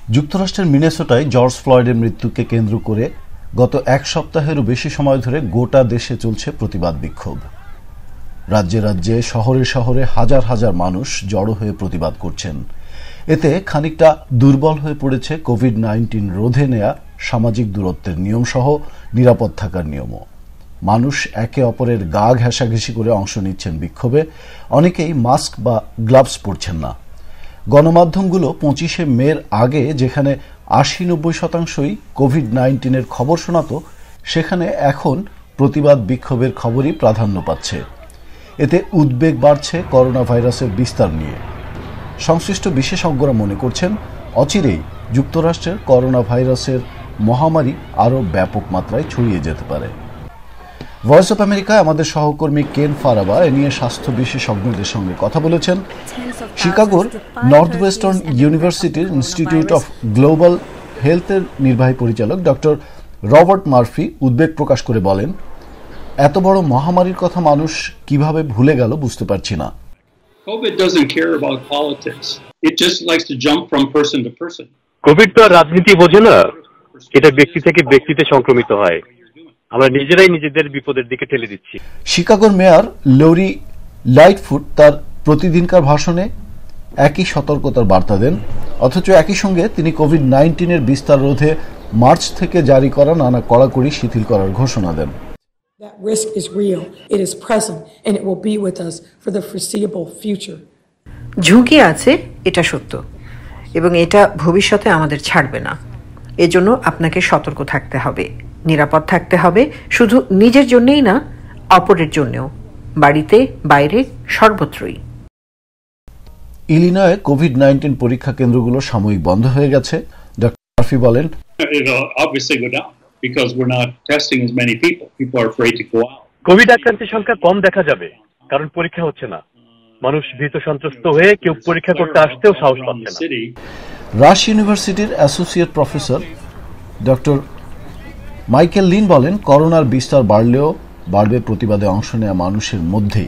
যুক্তরাষ্ট্রের মিনেসোটায় জর্জ ফ্লয়েডের মৃত্যুকে কেন্দ্র করে গত এক সপ্তাহেরও বেশি সময় ধরে গোটা দেশে চলছে প্রতিবাদ বিক্ষোভ। রাজ্যে রাজ্যে শহরে শহরে হাজার হাজার মানুষ জড়ো হয়ে প্রতিবাদ করছেন। এতে খানিকটা দুর্বল হয়ে পড়েছে কোভিড-19 রোধে নেয়া সামাজিক দূরত্বের নিয়মসহ নিরাপদ থাকার নিয়মও। মানুষ একে অপরের গা ঘেঁষাঘেঁষি করে অংশ নিচ্ছেন বিক্ষোভে। অনেকেই মাস্ক বা গ্লাভস পরছেন না। গণমাধ্যমগুলো 25শে মের আগে যেখানে 80-90% কোভিড-19 খবর শোনাত, সেখানে এখন প্রতিবাদ বিক্ষোভের খবরই প্রাধান্য পাচ্ছে। এতে উদ্বেগ বাড়ছে করোনা ভাইরাসের বিস্তার নিয়ে। সংশ্লিষ্ট বিশেষজ্ঞরা মনে করছেন, অচিরেই যুক্তরাষ্ট্রের করোনা ভাইরাসের মহামারী আরও ব্যাপক মাত্রায় ছড়িয়ে যেতে পারে। ভয়েস অব আমেরিকায় আমাদের সহকর্মী কেন ফারাবা এ নিয়ে স্বাস্থ্য বিশেষজ্ঞদের সঙ্গে কথা বলেছেন। শিকাগোর নর্থ ওয়েস্টার্ন ইউনিভার্সিটির ইনস্টিটিউট অফ গ্লোবাল হেলথের নির্বাহী পরিচালক ডক্টর রবার্ট মার্ফি উদ্বেগ প্রকাশ করে বলেন, এত বড় মহামারীর কথা মানুষ কিভাবে ভুলে গেল বুঝতে পারছি না। COVID doesn't care about politics. It just likes to jump from person to person. Covid তো রাজনীতি বোঝে না, এটা ব্যক্তি থেকে ব্যক্তিতে সংক্রমিত হয়। আমরা নিজেরাই নিজেদের বিপদের দিকে ঠেলে দিচ্ছি। শিকাগোর মেয়র লরি লাইটফুট তার প্রতিদিনকার ভাষণে একই সতর্কতার বার্তা দেন, অথচ একই সঙ্গে তিনি কোভিড-19 বিস্তার রোধে মার্চ থেকে জারি করা নানা কড়াকড়ি শিথিল করার ঘোষণা দেন। That risk is real, it is present, and it will be with us for the foreseeable future. ঝুঁকি আছে, এটা সত্য, এবং এটা ভবিষ্যতে আমাদের ছাড়বে না। এজন্য আপনাকে সতর্ক থাকতে হবে, নিরাপদ থাকতে হবে, শুধু নিজের জন্যই না, অপরের জন্যও, বাড়িতে বাইরে সর্বত্রই। ইলিনয়ে কোভিড-19 পরীক্ষা কেন্দ্রগুলো সাময়িক বন্ধ হয়ে গেছে। ডক্টর মার্ফি বলেন, Because we're not testing as many people. People are afraid to go out. Covid আক্রান্তের সংখ্যা কম দেখা যাবে, কারণ পরীক্ষা হচ্ছে না। মানুষ ভীত সন্ত্রস্ত হয়ে কেউ পরীক্ষা করতে আসতেও সাহস পাচ্ছে না। রাশ ইউনিভার্সিটির associate professor doctor Michael Lin বলেন, করোনার বিস্তার বাড়লেও বাড়বে প্রতিবাদে অংশ নেওয়া মানুষের মধ্যেই।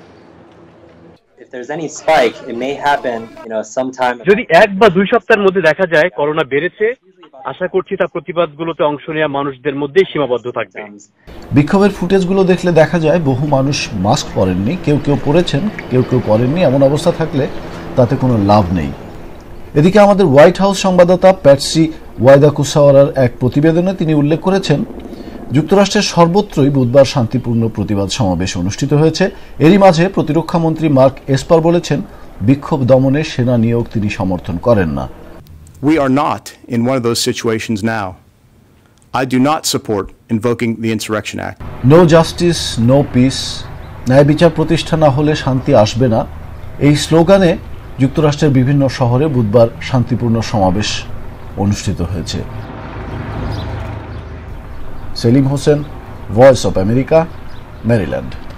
যদি 1 বা 2 সপ্তাহের মধ্যে দেখা যায় করোনা বেড়েছে, আশা করছি তা প্রতিবাদগুলোতে অংশ নেওয়া মানুষদের মধ্যেই সীমাবদ্ধ থাকবে। বিক্ষোভের ফুটেজগুলো দেখলে দেখা যায় বহু মানুষ মাস্ক পরেননি, কেউ কেউ পরেছেন, কেউ কেউ পরেননি। এমন অবস্থা থাকলে তাতে কোনো লাভ নেই। এদিকে আমাদের হোয়াইট হাউস সংবাদদাতা প্যাটসি ওয়াইদাকুসাওয়ারার এক প্রতিবেদনে তিনি উল্লেখ করেছেন, যুক্তরাষ্ট্রের সর্বত্রই বুধবার শান্তিপূর্ণ প্রতিবাদ সমাবেশ অনুষ্ঠিত হয়েছে। এরই মাঝে প্রতিরক্ষামন্ত্রী মার্ক এসপার বলেছেন, বিক্ষোভ দমনে সেনা নিয়োগ তিনি সমর্থন করেন না। We are not in one of those situations now. I do not support invoking the Insurrection Act. No justice, no peace. ন্যায় বিচার প্রতিষ্ঠা না হলে শান্তি আসবে না। এই স্লোগানে যুক্তরাষ্ট্রের বিভিন্ন শহরে বুধবার শান্তিপূর্ণ সমাবেশ অনুষ্ঠিত হয়েছে। Selim Hossain, voice of America, Maryland.